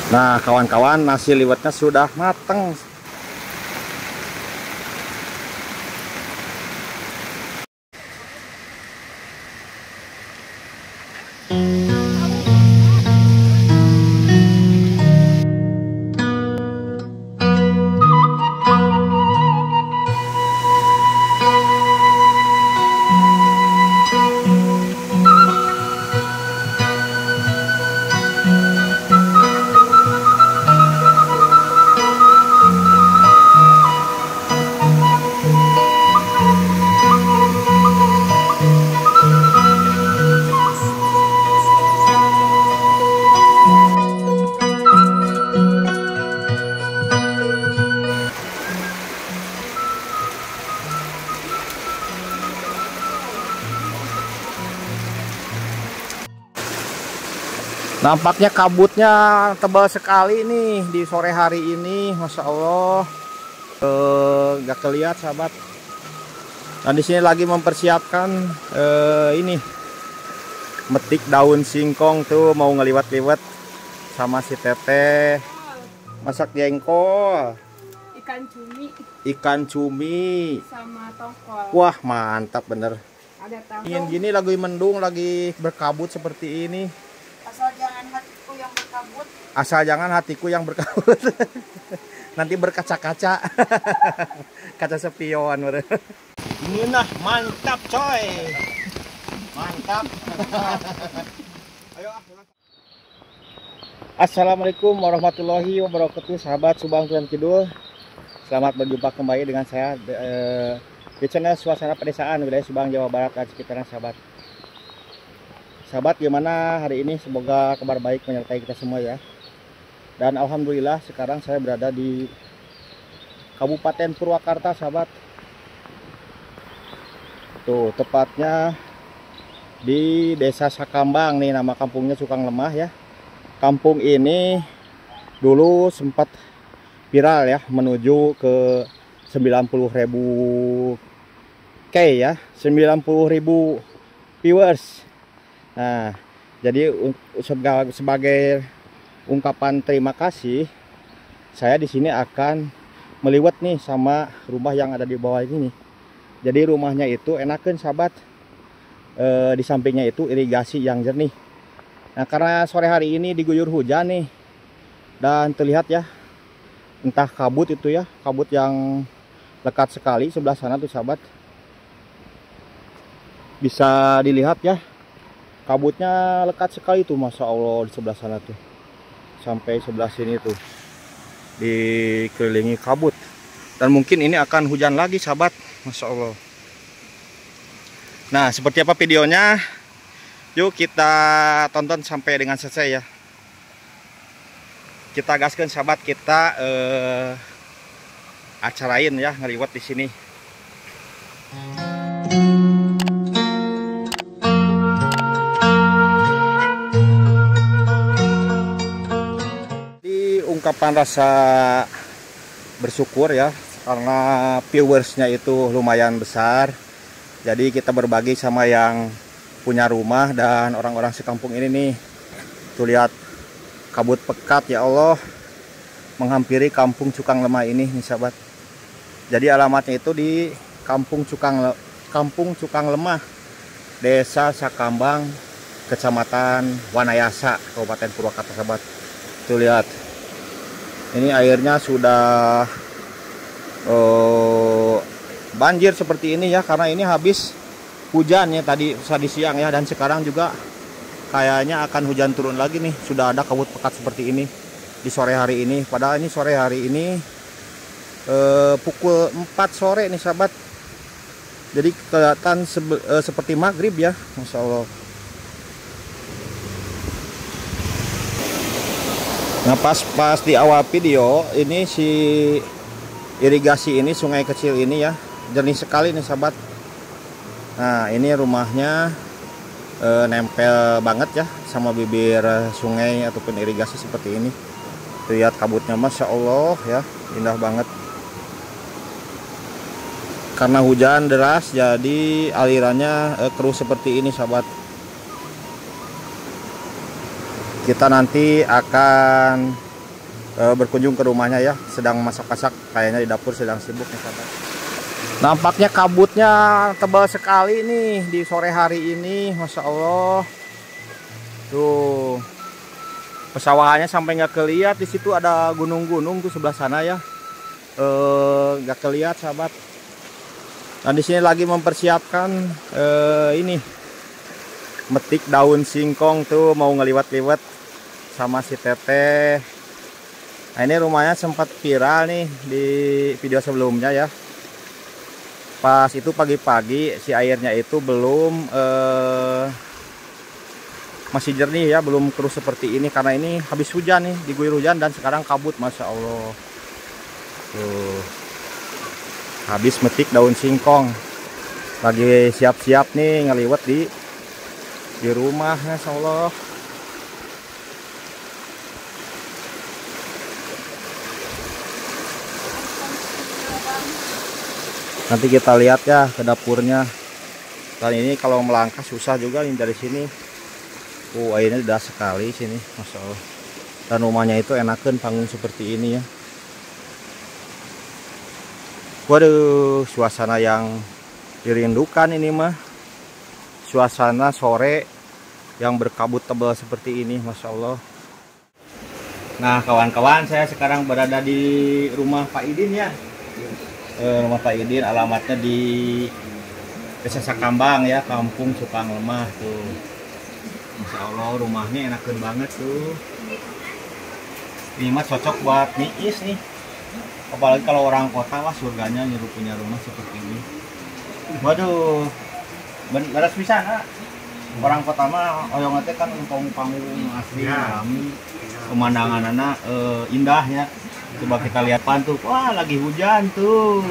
Nah kawan-kawan, nasi liwetnya sudah mateng. Nampaknya kabutnya tebal sekali nih di sore hari ini, Masya Allah. Gak kelihatan sahabat. Nah di sini lagi mempersiapkan ini metik daun singkong tuh, mau ngeliwat-liwat sama si Teteh. Masak jengkol, ikan cumi sama tongkol. Wah mantap bener. Ada tahu. Ingin gini lagi mendung, lagi berkabut seperti ini. Asal jangan hatiku yang berkabut. Asal jangan hatiku yang berkabut. Nanti berkaca-kaca. Kaca spion. Ini nah mantap coy. Mantap. Ayo. Assalamualaikum warahmatullahi wabarakatuh, sahabat Subang Tuan Kidul. Selamat berjumpa kembali dengan saya di channel Suasana Pedesaan wilayah Subang, Jawa Barat dan sekitarnya sahabat. Sahabat, gimana hari ini? Semoga kabar baik menyertai kita semua ya. Dan alhamdulillah sekarang saya berada di Kabupaten Purwakarta sahabat. Tuh tepatnya di Desa Sakambang nih, nama kampungnya Cukang Lemah ya. Kampung ini dulu sempat viral ya, menuju ke 90.000 K ya, 90.000 viewers. Nah, jadi sebagai ungkapan terima kasih, saya di sini akan meliwat nih sama rumah yang ada di bawah ini. Jadi rumahnya itu enakan sahabat, di sampingnya itu irigasi yang jernih. Nah, karena sore hari ini diguyur hujan nih, dan terlihat ya, entah kabut itu ya, kabut yang lekat sekali sebelah sana tuh sahabat. Bisa dilihat ya. Kabutnya lekat sekali tuh, Masya Allah, di sebelah sana tuh. Sampai sebelah sini tuh dikelilingi kabut. Dan mungkin ini akan hujan lagi sahabat, Masya Allah. Nah seperti apa videonya, yuk kita tonton sampai dengan selesai ya. Kita gaskan sahabat, kita acarain ya, ngeliwat di sini. Ungkapan rasa bersyukur ya, karena viewersnya itu lumayan besar. Jadi kita berbagi sama yang punya rumah dan orang-orang sekampung ini nih. Tuh lihat kabut pekat ya Allah menghampiri kampung Cukang Lemah ini nih sahabat. Jadi alamatnya itu di Kampung Cukang Lemah, Desa Sakambang, Kecamatan Wanayasa, Kabupaten Purwakarta sahabat. Tuh lihat. Ini airnya sudah banjir seperti ini ya, karena ini habis hujan ya tadi siang ya, dan sekarang juga kayaknya akan hujan turun lagi nih. Sudah ada kabut pekat seperti ini di sore hari ini. Padahal ini sore hari ini pukul 4 sore nih sahabat. Jadi kelihatan seperti maghrib ya, Masya Allah. Nah pas di awal video ini si irigasi ini, sungai kecil ini ya, jernih sekali nih sahabat. Nah ini rumahnya nempel banget ya sama bibir sungai ataupun irigasi seperti ini. Lihat kabutnya, Masya Allah ya, indah banget. Karena hujan deras jadi alirannya keruh seperti ini sahabat. Kita nanti akan berkunjung ke rumahnya ya, sedang masak-masak, kayaknya di dapur sedang sibuk nih sahabat. Nampaknya kabutnya tebal sekali nih di sore hari ini, Masya Allah. Tuh, pesawahannya sampai nggak kelihatan. Di situ ada gunung-gunung tuh sebelah sana ya, nggak kelihatan sahabat. Nah di sini lagi mempersiapkan ini metik daun singkong tuh, mau ngeliwat-liwat sama si teteh. Nah ini rumahnya sempat viral nih di video sebelumnya ya. Pas itu pagi-pagi si airnya itu belum masih jernih ya, belum keruh seperti ini karena ini habis hujan nih, diguyur hujan dan sekarang kabut, Masya Allah. Tuh, habis metik daun singkong, lagi siap-siap nih ngeliwat di rumah, Masya Allah. Nanti kita lihat ya ke dapurnya. Dan ini kalau melangkah susah juga nih dari sini. Airnya udah sekali sini, Masya Allah. Dan rumahnya itu enakan panggung seperti ini ya. Waduh, suasana yang dirindukan ini mah. Suasana sore yang berkabut tebal seperti ini, Masya Allah. Nah kawan-kawan, saya sekarang berada di rumah Pak Idin ya. Rumah Pak Idin, alamatnya di Desa Sakambang ya, Kampung Cukang Lemah tuh. Masya Allah, rumahnya enakan banget tuh. Ini mah cocok buat niis nih. Apalagi kalau orang kota, wah surganya nyuruh punya rumah seperti ini. Waduh, beres bisa nggak? Orang kota mah oyong teh kan panggung asli alami, pemandangan anak indah ya. Coba kita lihat pantu, wah lagi hujan tuh.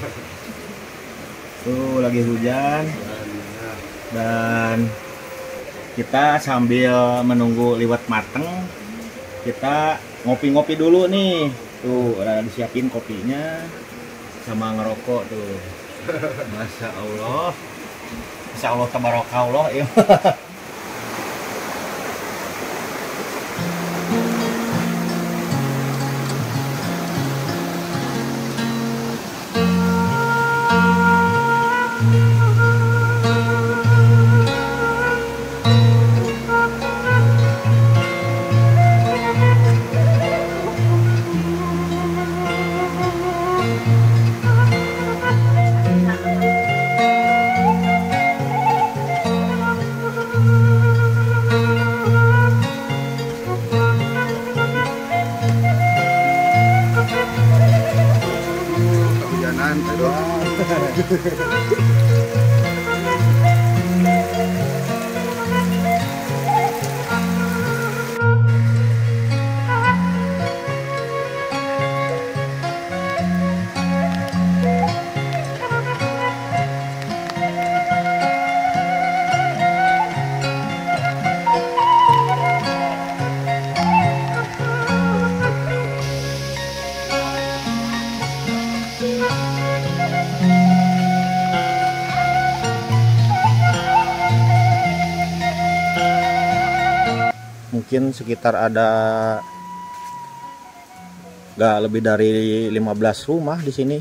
Tuh lagi hujan. Dan kita sambil menunggu liwat mateng, kita ngopi-ngopi dulu nih. Tuh udah disiapin kopinya sama ngerokok tuh. Masya Allah. Masya Allah tabarakallah ya. Mungkin sekitar ada nggak lebih dari 15 rumah di sini.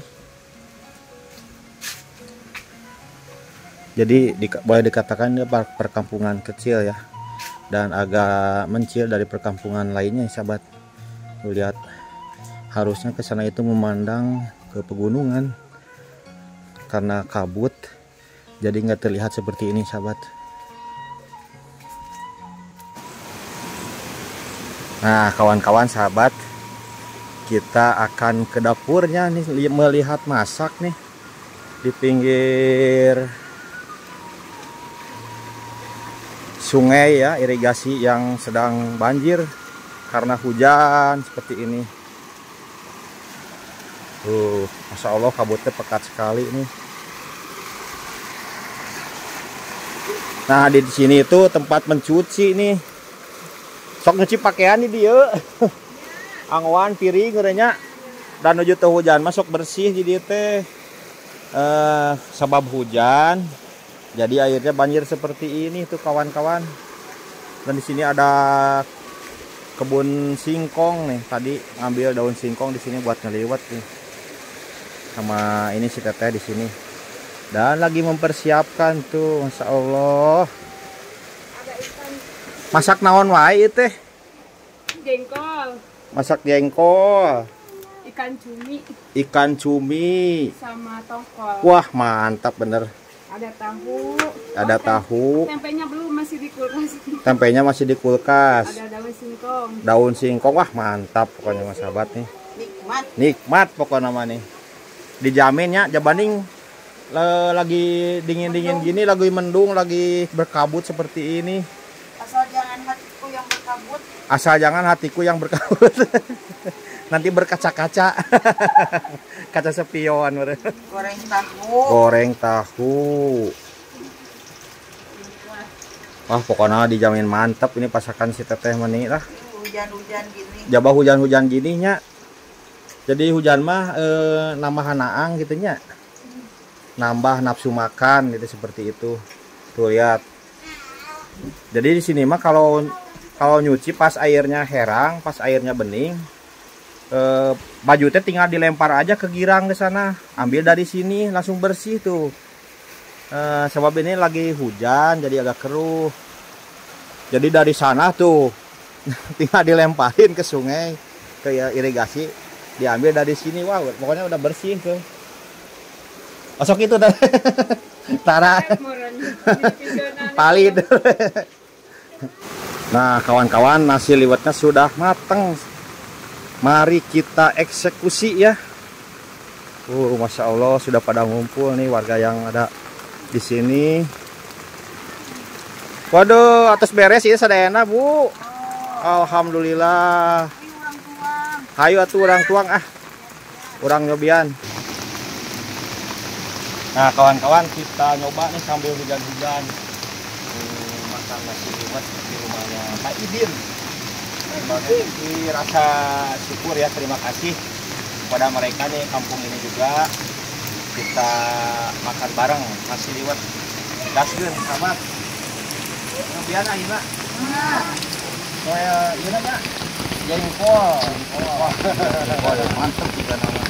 Jadi boleh dikatakan ini perkampungan kecil ya, dan agak mencil dari perkampungan lainnya, sahabat. Lihat, harusnya ke sana itu memandang ke pegunungan, karena kabut jadi nggak terlihat seperti ini, sahabat. Nah kawan-kawan sahabat, kita akan ke dapurnya nih, melihat masak nih di pinggir sungai ya, irigasi yang sedang banjir karena hujan seperti ini. Masya Allah kabutnya pekat sekali nih. Nah di sini itu tempat mencuci nih. Sok nyuci pakaian nih dia. Angwan piring ngerenya dan nuju teh hujan masuk bersih jadi teh. Sebab hujan jadi airnya banjir seperti ini tuh kawan-kawan. Dan di sini ada kebun singkong nih. Tadi ngambil daun singkong di sini buat ngeliwat nih. Sama ini si teteh di sini. Dan lagi mempersiapkan tuh, Masya Allah. Ada ikan Masak naon wae teh? jengkol, Masak jengkol, ikan cumi ikan cumi. sama tongkol. Wah, mantap bener. Ada tahu. Ada tahu. Tempenya belum, masih di kulkas. Tempenya masih di kulkas. Ada daun singkong. Daun singkong, wah mantap pokoknya mas sahabat nih. Nikmat. Nikmat pokoknya nama nih. Dijamin ya, jabanding lagi dingin-dingin gini, lagi mendung, lagi berkabut seperti ini. Asal jangan hatiku yang berkabut. Asal jangan hatiku yang berkabut. Nanti berkaca-kaca. Kaca spion. Goreng tahu. Goreng tahu. Wah pokoknya dijamin mantap ini pasakan si teteh mani lah. Hujan-hujan gini. Jabah hujan-hujan gininya. Jadi hujan mah nambah hanaang gitu nya. Nambah nafsu makan gitu seperti itu. Tuh lihat. Jadi di sini mah kalau nyuci pas airnya herang, pas airnya bening, baju teh tinggal dilempar aja ke girang ke sana, ambil dari sini langsung bersih tuh. Sebab ini lagi hujan jadi agak keruh. Jadi dari sana tuh tinggal dilemparin ke sungai, ke irigasi, diambil dari sini. Wah, pokoknya udah bersih tuh. Masuk itu dah. Tara. Palid. Nah, kawan-kawan, nasi liwetnya sudah matang. Mari kita eksekusi ya. Masya Allah sudah pada ngumpul nih warga yang ada di sini. Waduh, atas beres ya sadayana, Bu. Alhamdulillah. Hayu atuh orang tuang ah. Orang nyobian. Nah, kawan-kawan, kita nyoba nih sambil hujan-hujan. Makan nasi liwet di rumahnya Pak Idin. Sebagai rasa syukur ya, terima kasih kepada mereka nih kampung ini juga. Kita makan bareng nasi liwet. Gaskeun sahabat. Kemudian ayeuna. Saya ieu nya jengkol. Jengkol mantep juga nama.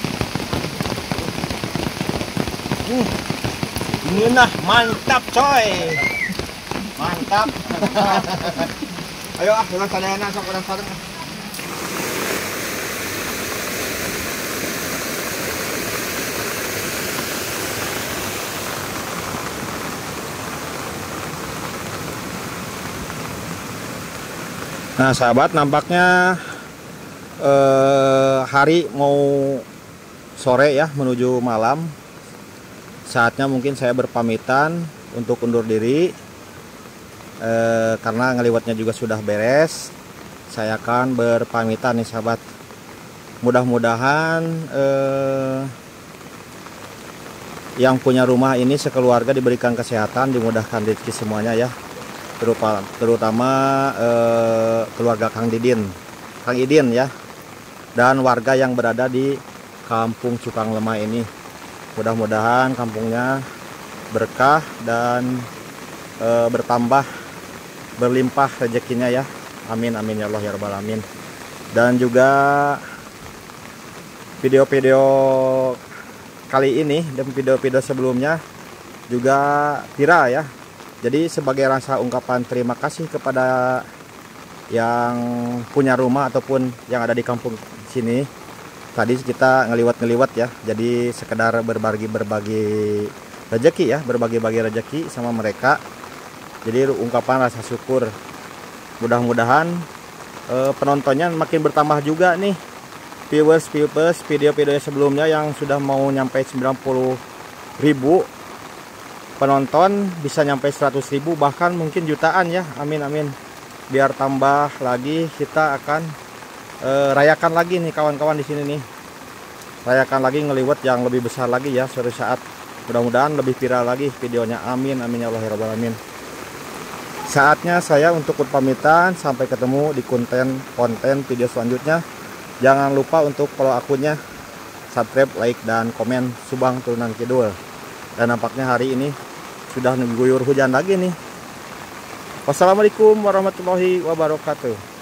Ini nah mantap coy. Mantap. Ayo ah, ulang sadayana sok urang sareng. Nah sahabat, nampaknya hari mau sore ya menuju malam. Saatnya mungkin saya berpamitan untuk undur diri karena ngeliwatnya juga sudah beres. Saya akan berpamitan nih sahabat. Mudah-mudahan yang punya rumah ini sekeluarga diberikan kesehatan, dimudahkan rezeki semuanya ya. Terutama keluarga Kang Idin ya, dan warga yang berada di Kampung Cukang Lemah ini. Mudah-mudahan kampungnya berkah dan bertambah, berlimpah rezekinya ya. Amin amin ya Allah ya rabbal alamin. Dan juga video-video kali ini dan video-video sebelumnya juga viral ya. Jadi sebagai rasa ungkapan terima kasih kepada yang punya rumah ataupun yang ada di kampung sini. Tadi kita ngeliwat ya. Jadi sekedar berbagi rezeki ya, berbagi rezeki sama mereka. Jadi ungkapan rasa syukur. Mudah-mudahan penontonnya makin bertambah juga nih. Viewers video-video sebelumnya yang sudah mau nyampe 90.000 penonton bisa nyampe 100.000 bahkan mungkin jutaan ya. Amin amin. Biar tambah lagi, kita akan rayakan lagi nih kawan-kawan di sini nih. Rayakan lagi ngeliwat yang lebih besar lagi ya suatu saat. Mudah-mudahan lebih viral lagi videonya. Amin amin ya Allah ya rabbal alamin. Saatnya saya untuk pamitan, sampai ketemu di konten video selanjutnya. Jangan lupa untuk follow akunnya, subscribe, like, dan komen Subang Turunan Kidul. Dan nampaknya hari ini sudah mengguyur hujan lagi nih. Wassalamualaikum warahmatullahi wabarakatuh.